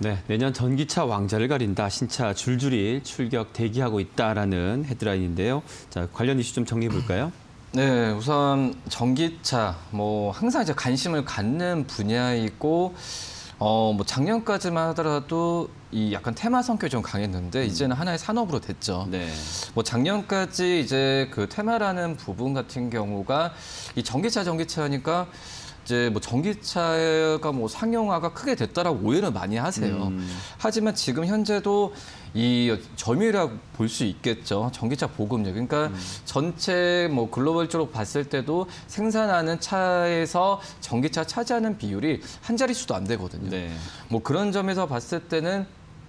네, 내년 전기차 왕좌를 가린다. 신차 줄줄이 출격 대기하고 있다라는 헤드라인인데요. 자, 관련 이슈 좀 정리해 볼까요? 네, 우선 전기차 항상 이제 관심을 갖는 분야이고 작년까지만 하더라도 이 약간 테마 성격이 좀 강했는데 이제는 하나의 산업으로 됐죠. 네. 작년까지 이제 그 테마라는 부분 같은 경우가 이 전기차니까 이제 전기차가 상용화가 크게 됐다라고 오해를 많이 하세요. 하지만 지금 현재도 이 점유율이라고 볼 수 있겠죠. 전기차 보급률. 그러니까 전체 글로벌적으로 봤을 때도 생산하는 차에서 전기차 차지하는 비율이 한 자릿수도 안 되거든요. 네. 그런 점에서 봤을 때는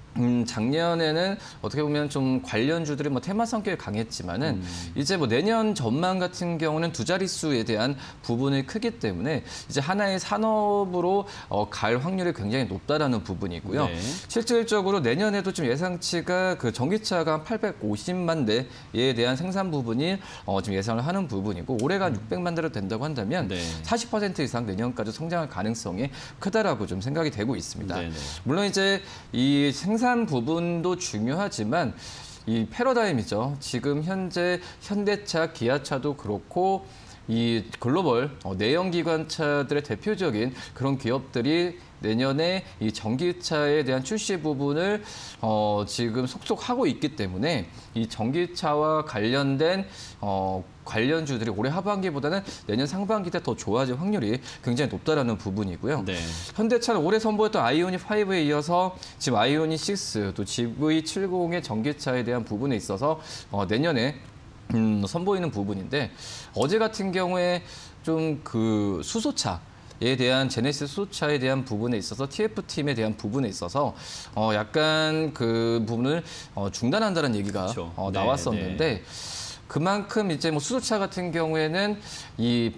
작년에는 어떻게 보면 좀 관련주들이 테마 성격이 강했지만은 이제 내년 전망 같은 경우는 두 자릿수에 대한 부분이 크기 때문에 이제 하나의 산업으로 갈 확률이 굉장히 높다라는 부분이고요. 네. 실질적으로 내년에도 좀 예상치가 그 전기차가 한 850만 대에 대한 생산 부분이 지금 예상을 하는 부분이고 올해가 600만 대로 된다고 한다면 네. 40% 이상 내년까지 성장할 가능성이 크다라고 좀 생각이 되고 있습니다. 네. 물론 이제 이 생산 부분도 중요하지만 이 패러다임이죠. 지금 현재 현대차, 기아차도 그렇고 이 글로벌 내연기관차들의 대표적인 그런 기업들이 내년에 이 전기차에 대한 출시 부분을 지금 속속하고 있기 때문에 이 전기차와 관련된 관련주들이 올해 하반기보다는 내년 상반기 때 더 좋아질 확률이 굉장히 높다라는 부분이고요. 네. 현대차는 올해 선보였던 아이오닉 5에 이어서 지금 아이오닉 6, 또 GV70의 전기차에 대한 부분에 있어서 내년에 선보이는 부분인데 어제 같은 경우에 좀 그 수소차에 대한 제네시스 수소차에 대한 부분에 있어서 TF팀에 대한 부분에 있어서 약간 그 부분을 중단한다는 얘기가 그렇죠. 나왔었는데 네. 그만큼 이제 수소차 같은 경우에는 이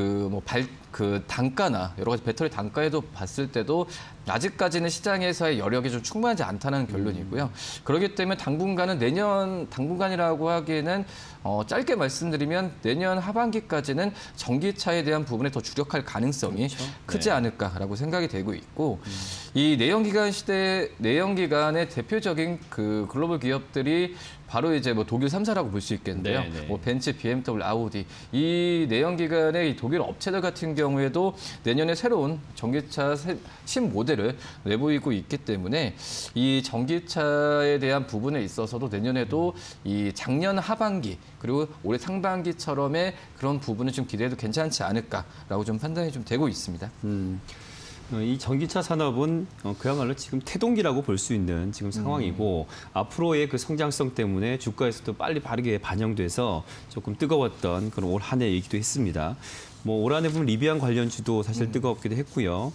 그 단가나 여러 가지 배터리 단가에도 봤을 때도 아직까지는 시장에서의 여력이 좀 충분하지 않다는 결론이고요. 그렇기 때문에 당분간이라고 하기에는 짧게 말씀드리면 내년 하반기까지는 전기차에 대한 부분에 더 주력할 가능성이 그렇죠. 크지 않을까라고 생각이 되고 있고 이 내연기관의 대표적인 그 글로벌 기업들이 바로 이제 독일 3사라고 볼 수 있겠는데요. 네. 벤츠, BMW, 아우디 이 내연기관의 이 독일 업체들 같은 경우에도 내년에 새로운 전기차 신모델을 내보이고 있기 때문에 이 전기차에 대한 부분에 있어서도 내년에도 이 작년 하반기 그리고 올해 상반기처럼의 그런 부분을 좀 기대해도 괜찮지 않을까라고 좀 판단이 좀 되고 있습니다. 이 전기차 산업은 그야말로 지금 태동기라고 볼 수 있는 지금 상황이고 앞으로의 그 성장성 때문에 주가에서도 빨리 바르게 반영돼서 조금 뜨거웠던 그런 올 한 해이기도 했습니다. 올 한 해 보면 리비안 관련주도 사실 뜨겁기도 했고요.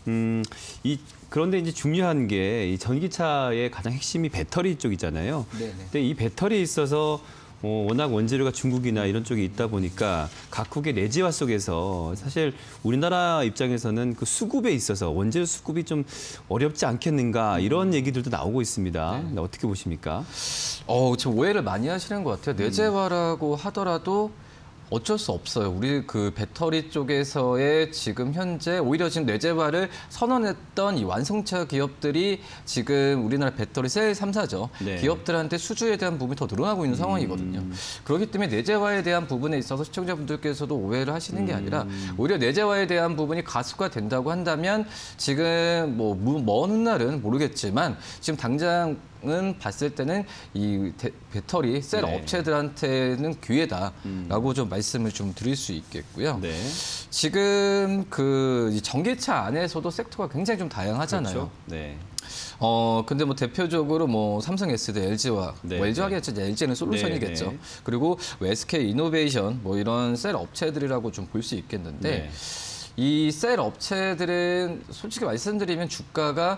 그런데 이제 중요한 게 이 전기차의 가장 핵심이 배터리 쪽이잖아요. 네네. 근데 이 배터리에 있어서 워낙 원재료가 중국이나 이런 쪽에 있다 보니까 각국의 내재화 속에서 사실 우리나라 입장에서는 그 수급에 있어서 원재료 수급이 좀 어렵지 않겠는가 이런 얘기들도 나오고 있습니다. 네. 어떻게 보십니까? 지금 오해를 많이 하시는 것 같아요. 내재화라고 하더라도 어쩔 수 없어요. 우리 그 배터리 쪽에서의 지금 현재 오히려 지금 내재화를 선언했던 이 완성차 기업들이 지금 우리나라 배터리 셀 3사죠. 네. 기업들한테 수주에 대한 부분이 더 늘어나고 있는 상황이거든요. 그렇기 때문에 내재화에 대한 부분에 있어서 시청자분들께서도 오해를 하시는 게 아니라 오히려 내재화에 대한 부분이 가속화된다고 한다면 지금 먼 훗날은 모르겠지만 지금 당장 은 봤을 때는 이 배터리 셀 네. 업체들한테는 기회다라고 좀 말씀을 좀 드릴 수 있겠고요. 네. 지금 그 전기차 안에서도 섹터가 굉장히 좀 다양하잖아요. 그렇죠. 네. 근데 대표적으로 삼성 SD, LG와 네. LG가 아니라 LG는 솔루션이겠죠. 네. 그리고 SK 이노베이션 이런 셀 업체들이라고 좀 볼 수 있겠는데. 네. 이 셀 업체들은 솔직히 말씀드리면 주가가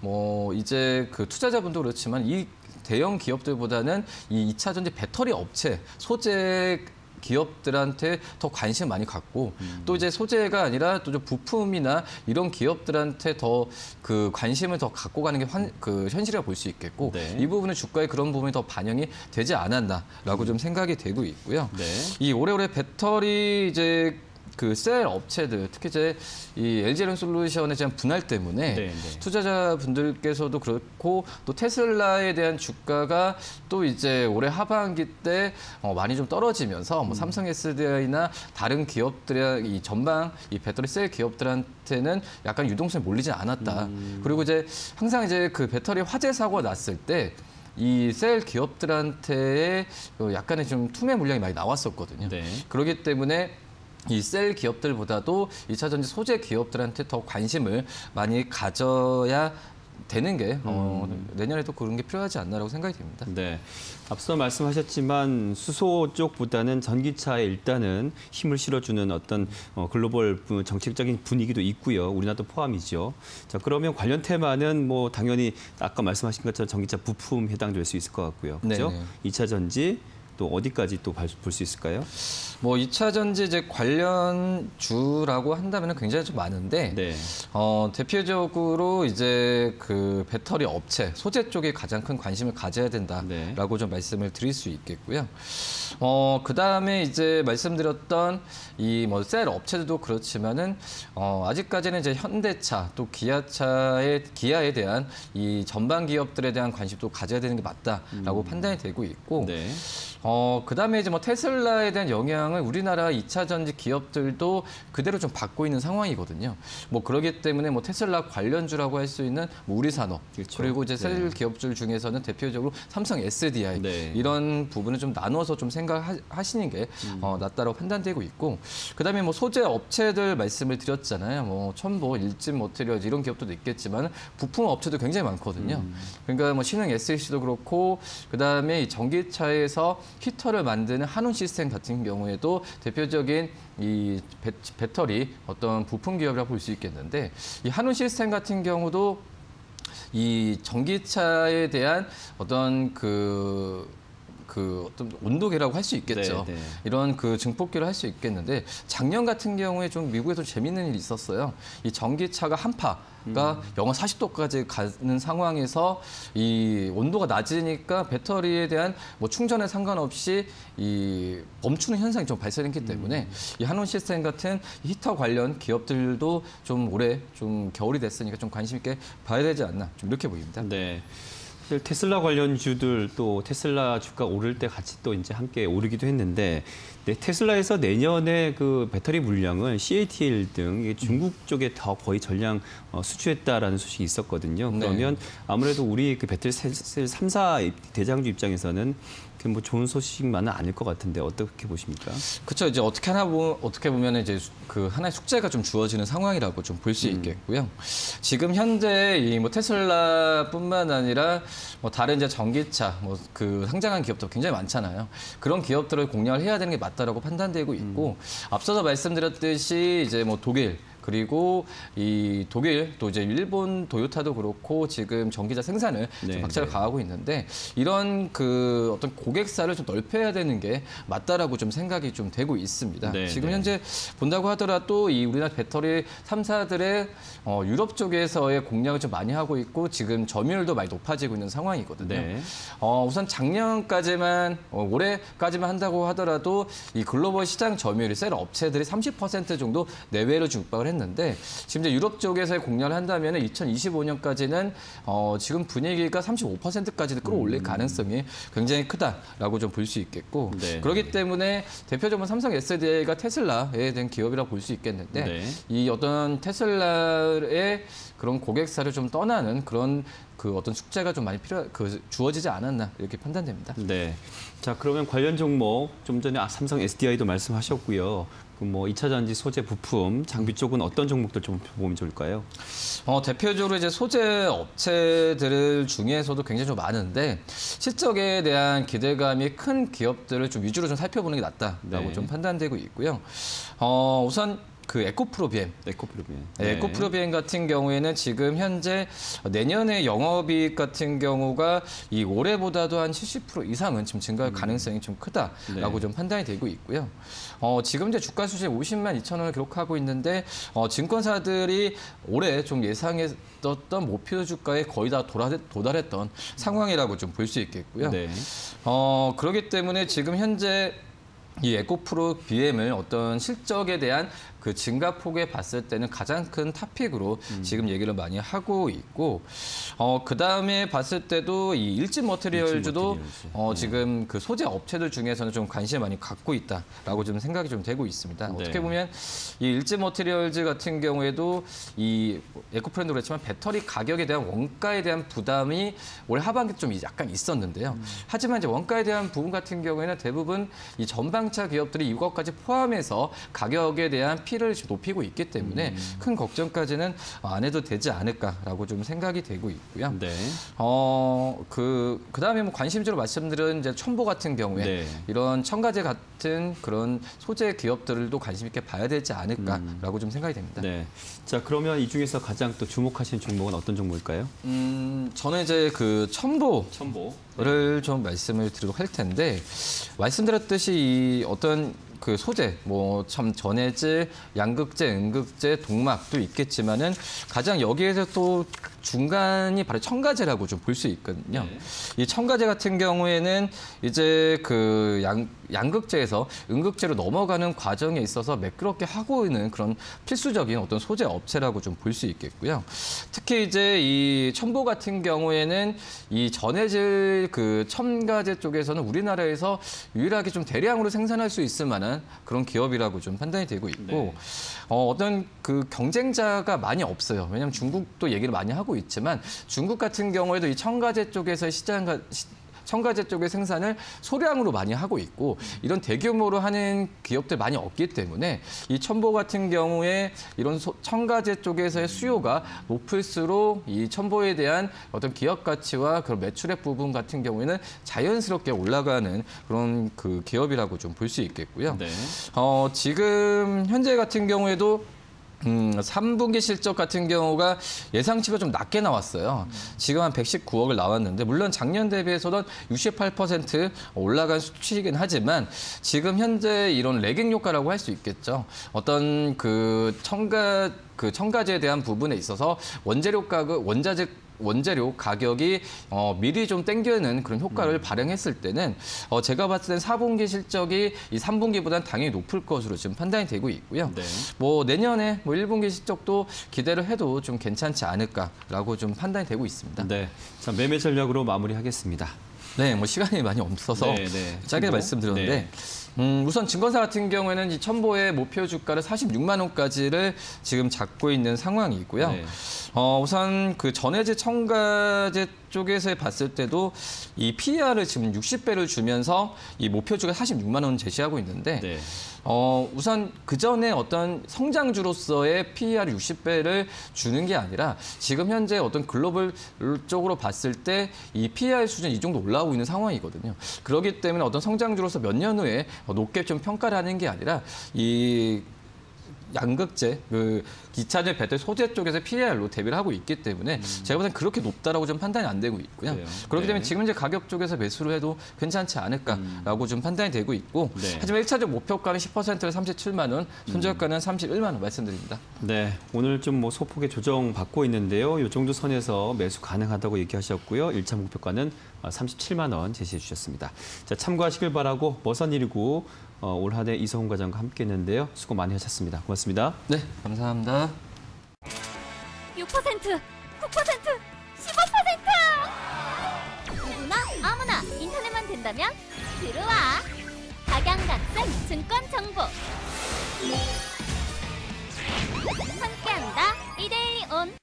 이제 그 투자자분도 그렇지만 이 대형 기업들보다는 이 2차 전지 배터리 업체 소재 기업들한테 더 관심 많이 갖고 또 이제 소재가 아니라 또 좀 부품이나 이런 기업들한테 더 그 관심을 더 갖고 가는 게 현실이라고 볼 수 있겠고 네. 이 부분은 주가에 그런 부분이 더 반영이 되지 않았나라고 좀 생각이 되고 있고요. 네. 이 오래오래 배터리 이제 그 셀 업체들, 특히 이제 이 LG에너솔루션에 대한 분할 때문에 네, 네. 투자자분들께서도 그렇고 또 테슬라에 대한 주가가 또 이제 올해 하반기 때 많이 좀 떨어지면서 뭐 삼성 SDI나 다른 기업들의 이 전방 이 배터리 셀 기업들한테는 약간 유동성이 몰리지 않았다. 그리고 이제 항상 이제 그 배터리 화재 사고가 났을 때 이 셀 기업들한테의 약간의 좀 투매 물량이 많이 나왔었거든요. 네. 그렇기 때문에 이 셀 기업들보다도 2차 전지 소재 기업들한테 더 관심을 많이 가져야 되는 게 내년에도 그런 게 필요하지 않나라고 생각이 됩니다. 네. 앞서 말씀하셨지만 수소 쪽보다는 전기차에 일단은 힘을 실어주는 어떤 글로벌 정책적인 분위기도 있고요. 우리나라도 포함이죠. 자, 그러면 관련 테마는 뭐 당연히 아까 말씀하신 것처럼 전기차 부품 해당될 수 있을 것 같고요. 그렇죠? 네네. 2차 전지 또 어디까지 또 볼 수 있을까요? 뭐 2차 전지 이제 관련주라고 한다면 굉장히 좀 많은데 네. 대표적으로 이제 그 배터리 업체, 소재 쪽에 가장 큰 관심을 가져야 된다라고 네. 좀 말씀을 드릴 수 있겠고요. 그다음에 이제 말씀드렸던 이 뭐 셀 업체들도 그렇지만은 아직까지는 이제 현대차 또 기아에 대한 이 전방 기업들에 대한 관심도 가져야 되는 게 맞다라고 판단이 되고 있고 네. 그다음에 이제 뭐 테슬라에 대한 영향을 우리나라 2차 전지 기업들도 그대로 좀 받고 있는 상황이거든요. 뭐 그러기 때문에 뭐 테슬라 관련주라고 할 수 있는 뭐 우리산업 그렇죠. 그리고 이제 셀 네. 기업들 중에서는 대표적으로 삼성 SDI 네. 이런 부분을 좀 나눠서 좀 생각하시는 게 낫다라고 판단되고 있고 그다음에 뭐 소재 업체들 말씀을 드렸잖아요. 뭐 첨보, 일진 머티리얼 이런 기업들도 있겠지만 부품 업체도 굉장히 많거든요. 그러니까 뭐 신흥 SLC도 그렇고 그다음에 이 전기차에서 히터를 만드는 한운 시스템 같은 경우에도 대표적인 이 배터리 어떤 부품 기업이라고 볼 수 있겠는데 이 한운 시스템 같은 경우도 이 전기차에 대한 어떤 그 어떤 온도계라고 할 수 있겠죠. 네, 네. 이런 그 증폭기를 할 수 있겠는데 작년 같은 경우에 좀 미국에서 재밌는 일이 있었어요. 이 전기차가 한파가 영하 40도까지 가는 상황에서 이 온도가 낮으니까 배터리에 대한 뭐 충전에 상관없이 이 멈추는 현상이 좀 발생했기 때문에 이 한온 시스템 같은 히터 관련 기업들도 좀 올해 좀 겨울이 됐으니까 좀 관심 있게 봐야 되지 않나 좀 이렇게 보입니다. 네. 사실 테슬라 관련주들 또 테슬라 주가 오를 때 같이 또 이제 함께 오르기도 했는데 네, 테슬라에서 내년에 그 배터리 물량을 CATL 등 이게 중국 쪽에 더 거의 전량 수주했다라는 소식이 있었거든요. 그러면 아무래도 우리 그 배터리 셀 3사 대장주 입장에서는 뭐 좋은 소식만은 아닐 것 같은데 어떻게 보십니까? 그렇죠. 이제 어떻게 보면 이제 그 하나의 숙제가 좀 주어지는 상황이라고 좀 볼 수 있겠고요. 지금 현재 이 뭐 테슬라뿐만 아니라 뭐 다른 이제 전기차 뭐 그 상장한 기업도 굉장히 많잖아요. 그런 기업들을 공략을 해야 되는 게 맞다라고 판단되고 있고 앞서서 말씀드렸듯이 이제 뭐 독일 그리고 이 독일 또 이제 일본 도요타도 그렇고 지금 전기차 생산을 네, 좀 박차를 네. 가하고 있는데 이런 그 어떤 고객사를 좀 넓혀야 되는 게 맞다라고 좀 생각이 좀 되고 있습니다. 네, 지금 네. 현재 본다고 하더라도 이 우리나라 배터리 3사들의 유럽 쪽에서의 공략을 좀 많이 하고 있고 지금 점유율도 많이 높아지고 있는 상황이거든요. 네. 우선 작년까지만 올해까지만 한다고 하더라도 이 글로벌 시장 점유율이 셀 업체들이 30% 정도 내외로 육박을 했는데 지금 이제 유럽 쪽에서의 공략을 한다면 2025년까지는 지금 분위기가 35%까지도 끌어올릴 가능성이 굉장히 크다라고 좀 볼 수 있겠고 네. 그렇기 때문에 대표적으로 삼성 SDI가 테슬라에 대한 기업이라고 볼 수 있겠는데 네. 이 어떤 테슬라의 그런 고객사를 좀 떠나는 그런 그 어떤 숙제가 좀 많이 주어지지 않았나 이렇게 판단됩니다. 네. 자, 그러면 관련 종목 좀 전에 삼성 SDI도 말씀하셨고요. 그 뭐 2차 전지 소재 부품 장비 쪽은 어떤 종목들 좀 보면 좋을까요? 대표적으로 이제 소재 업체들 중에서도 굉장히 좀 많은데 실적에 대한 기대감이 큰 기업들을 좀 위주로 좀 살펴보는 게 낫다라고 네. 좀 판단되고 있고요. 우선 그 에코프로비엠. 에코프로비엠. 네, 에코프로비엠 같은 경우에는 지금 현재 내년에 영업이익 같은 경우가 이 올해보다도 한 70% 이상은 지금 증가할 가능성이 좀 크다라고 네. 좀 판단이 되고 있고요. 지금 이제 주가 수준 50만 2천 원을 기록하고 있는데 증권사들이 올해 좀 예상했던 목표 주가에 거의 다 도달했던 상황이라고 좀 볼 수 있겠고요. 네. 그렇기 때문에 지금 현재 이 에코프로 BM을 어떤 실적에 대한 그 증가폭에 봤을 때는 가장 큰 탑픽으로 지금 얘기를 많이 하고 있고, 그 다음에 봤을 때도 이 일진 머티리얼즈도 지금 그 소재 업체들 중에서는 좀 관심을 많이 갖고 있다라고 좀 생각이 좀 되고 있습니다. 네. 어떻게 보면 이 일진 머티리얼즈 같은 경우에도 이 에코프렌도 그렇지만 배터리 가격에 대한 원가에 대한 부담이 올 하반기 좀 약간 있었는데요. 하지만 이제 원가에 대한 부분 같은 경우에는 대부분 이 전방차 기업들이 이것까지 포함해서 가격에 대한 피를 높이고 있기 때문에 큰 걱정까지는 안 해도 되지 않을까라고 좀 생각이 되고 있고요. 네. 그다음에 뭐 관심주로 말씀드린 이제 첨보 같은 경우에 네. 이런 첨가제 같은 그런 소재 기업들도 관심 있게 봐야 되지 않을까라고 좀 생각이 됩니다. 네. 자, 그러면 이 중에서 가장 또 주목하시는 종목은 어떤 종목일까요? 저는 이제 그 첨보 첨보. 를 좀 말씀을 드리도록 할 텐데, 말씀드렸듯이 이 어떤 그 소재, 뭐 참 전해질, 양극재, 음극재, 동막도 있겠지만은 가장 여기에서 또 중간이 바로 첨가제라고 좀 볼 수 있거든요. 네. 이 첨가제 같은 경우에는 이제 그 양극재에서 음극재로 넘어가는 과정에 있어서 매끄럽게 하고 있는 그런 필수적인 어떤 소재 업체라고 좀 볼 수 있겠고요. 특히 이제 이 첨보 같은 경우에는 이 전해질 그 첨가제 쪽에서는 우리나라에서 유일하게 좀 대량으로 생산할 수 있을 만한 그런 기업이라고 좀 판단이 되고 있고, 네. 어떤 그 경쟁자가 많이 없어요. 왜냐하면 중국도 얘기를 많이 하고 있지만 중국 같은 경우에도 이 첨가제 쪽에서의 첨가제 쪽의 생산을 소량으로 많이 하고 있고, 이런 대규모로 하는 기업들 많이 없기 때문에 이 첨보 같은 경우에 이런 첨가제 쪽에서의 수요가 높을수록 이 첨보에 대한 어떤 기업 가치와 그런 매출액 부분 같은 경우에는 자연스럽게 올라가는 그런 그 기업이라고 좀 볼 수 있겠고요. 네. 지금 현재 같은 경우에도 3분기 실적 같은 경우가 예상치가 좀 낮게 나왔어요. 지금 한 119억을 나왔는데, 물론 작년 대비해서는 68% 올라간 수치이긴 하지만 지금 현재 이런 레깅 효과라고 할 수 있겠죠. 어떤 그 첨가제에 대한 부분에 있어서 원재료 가격이 미리 좀 땡기는 그런 효과를 발행했을 때는 제가 봤을 땐 4분기 실적이 이 3분기보다는 당연히 높을 것으로 지금 판단이 되고 있고요. 네. 뭐 내년에 뭐 1분기 실적도 기대를 해도 좀 괜찮지 않을까라고 좀 판단이 되고 있습니다. 네. 자, 매매 전략으로 마무리하겠습니다. 네, 뭐 시간이 많이 없어서 네, 네. 짧게 첨보. 말씀드렸는데, 우선 증권사 같은 경우에는 이 첨보의 목표 주가를 46만 원까지를 지금 잡고 있는 상황이고요. 네. 우선 그 전해질 첨가제 쪽에서 봤을 때도 이 PER을 지금 60배를 주면서 이 목표주가 46만 원 제시하고 있는데, 네. 우선 그 전에 어떤 성장주로서의 PER 60배를 주는 게 아니라 지금 현재 어떤 글로벌 쪽으로 봤을 때 이 PER 수준이 이 정도 올라오고 있는 상황이거든요. 그렇기 때문에 어떤 성장주로서 몇 년 후에 높게 좀 평가를 하는 게 아니라 이 양극재, 그 기차적 배터리 소재 쪽에서 PER로 대비를 하고 있기 때문에 제가 보기엔 그렇게 높다라고 좀 판단이 안 되고 있고요. 그래요. 그렇기 때문에 네. 지금 이제 가격 쪽에서 매수를 해도 괜찮지 않을까라고 좀 판단이 되고 있고, 네. 하지만 1차적 목표가는 10%를 37만 원, 손절가는 31만 원 말씀드립니다. 네, 오늘 좀 뭐 소폭의 조정 받고 있는데요. 이 정도 선에서 매수 가능하다고 얘기하셨고요. 1차 목표가는 37만 원 제시해 주셨습니다. 자, 참고하시길 바라고 머선일이고 올 한 해 이성훈 과장과 함께했는데요. 수고 많이 하셨습니다. 고맙습니다. 네, 감사합니다. 6%, 9%, 15%! 누구나 아무나 인터넷만 된다면 들어와! 각양각색 증권 정보!